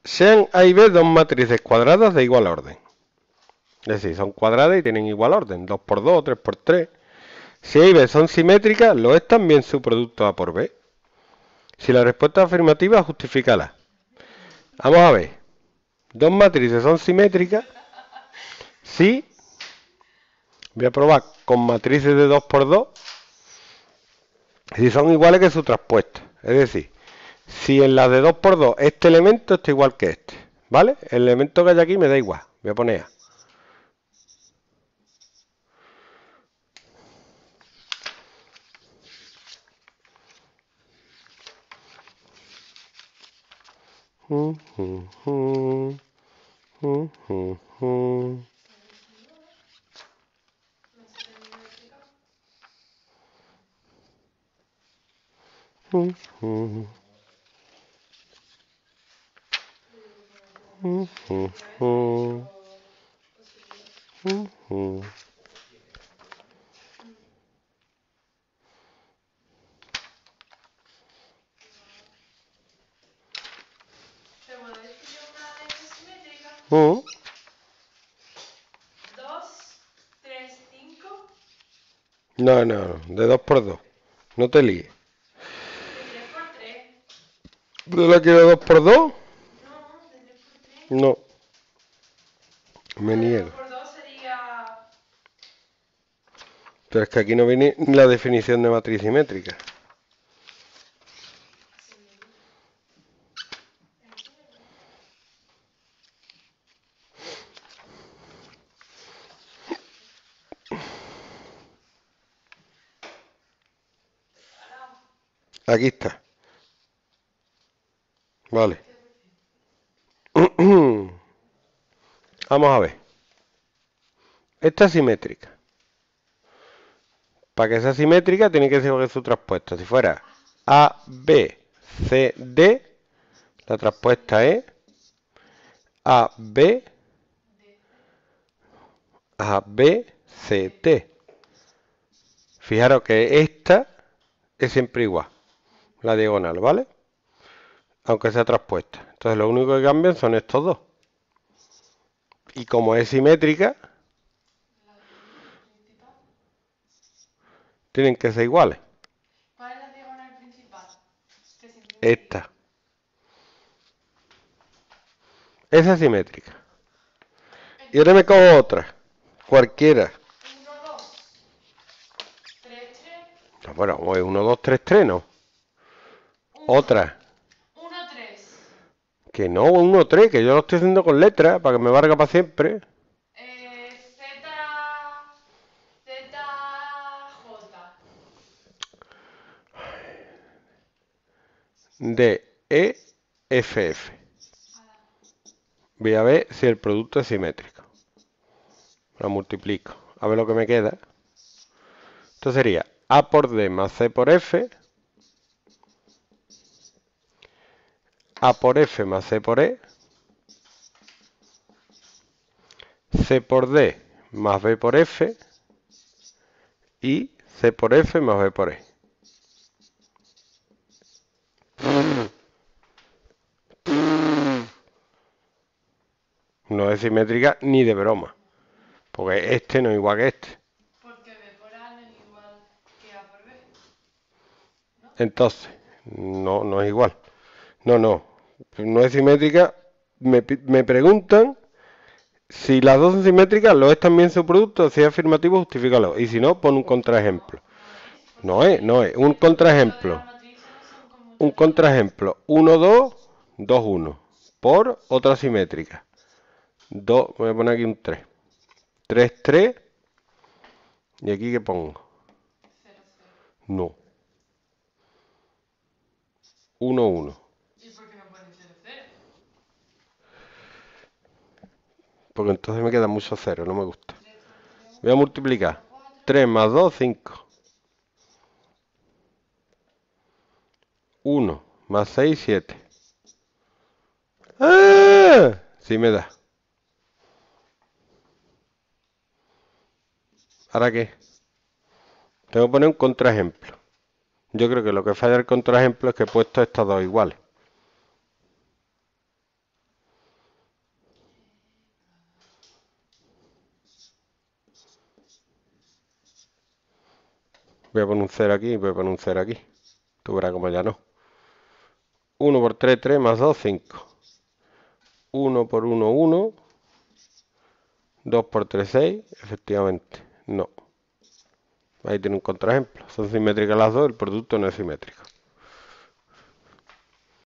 Sean A y B dos matrices cuadradas de igual orden. Es decir, son cuadradas y tienen igual orden. 2 por 2 o 3 por 3. Si A y B son simétricas, lo es también su producto A por B. Si la respuesta es afirmativa, justifícala. Vamos a ver. Dos matrices son simétricas si voy a probar con matrices de 2 por 2 si son iguales que su traspuesta. Es decir, si en las de 2 por 2 este elemento está igual que este, ¿vale? El elemento que hay aquí me da igual. Voy a poner A. No, no, de 2 por 2. No te líes. ¿Tú la quieres 2 por 2? No, me niego. Pero es que aquí no viene la definición de matriz simétrica. Aquí está. Vale. Vamos a ver. Esta es simétrica. Para que sea simétrica tiene que ser su traspuesta. Si fuera A, B, C, D, la traspuesta es A, B, A, B, C, T. Fijaros que esta es siempre igual. La diagonal, ¿vale? Aunque sea traspuesta. Entonces lo único que cambian son estos dos. Y como es simétrica, tienen que ser iguales. ¿Cuál es la diagonal principal? Esta. Esa es simétrica. Y ahora me cojo otra. Cualquiera. 1, 2, 3, 3. No, bueno, 1, 2, 3, 3, no. Otra. 1, 3. Que no, 1, 3, que yo lo estoy haciendo con letras para que me valga para siempre. Z, Z, J. D, E, F, F. Voy a ver si el producto es simétrico. Lo multiplico. A ver lo que me queda. Esto sería A por D más C por F. A por F más C por E. C por D más B por F. Y C por F más B por E. No es simétrica ni de broma. Porque este no es igual que este. Porque B por A no es igual que A por B. Entonces, no es igual. No es simétrica. Me preguntan si las dos son simétricas, ¿lo es también su producto? Si es afirmativo, justifícalo. Y si no, pon un contraejemplo. No es. Un contraejemplo. Un contraejemplo. 1, 2, 2, 1. Por otra simétrica. 2, voy a poner aquí un 3. 3, 3. ¿Y aquí qué pongo? 0, 0. No. 1, 1. ¿Y por qué no ponen 0, 0? Porque entonces me queda mucho cero, no me gusta. 3 por 3, Voy a multiplicar. 4. 3 más 2, 5. 1 más 6, 7. ¡Ah! Sí me da. ¿Ahora qué? Tengo que poner un contraejemplo. Yo creo que lo que falla el contraejemplo es que he puesto estas dos iguales. Voy a poner un 0 aquí y voy a poner un 0 aquí. Tú verás como ya no. 1 por 3, 3 más 2, 5. 1 por 1, 1. 2 por 3, 6. Efectivamente, no. Ahí tiene un contraejemplo. Son simétricas las dos, el producto no es simétrico.